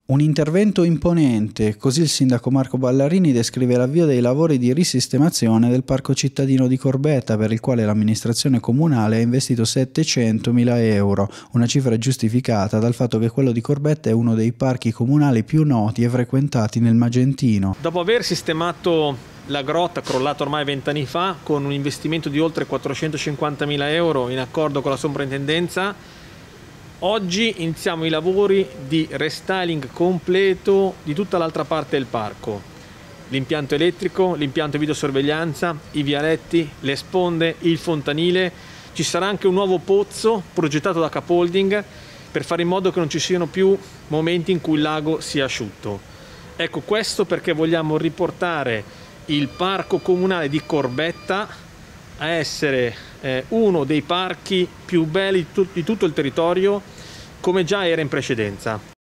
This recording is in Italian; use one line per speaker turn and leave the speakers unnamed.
Un intervento imponente, così il sindaco Marco Ballarini descrive l'avvio dei lavori di risistemazione del parco cittadino di Corbetta, per il quale l'amministrazione comunale ha investito 700.000 euro, una cifra giustificata dal fatto che quello di Corbetta è uno dei parchi comunali più noti e frequentati nel Magentino.
Dopo aver sistemato la grotta crollata ormai 20 anni fa, con un investimento di oltre 450.000 euro in accordo con la soprintendenza, oggi iniziamo i lavori di restyling completo di tutta l'altra parte del parco. L'impianto elettrico, l'impianto videosorveglianza, i vialetti, le sponde, il fontanile. Ci sarà anche un nuovo pozzo progettato da Capolding per fare in modo che non ci siano più momenti in cui il lago sia asciutto. Ecco, questo perché vogliamo riportare il parco comunale di Corbetta a essere uno dei parchi più belli di tutto il territorio, come già era in precedenza.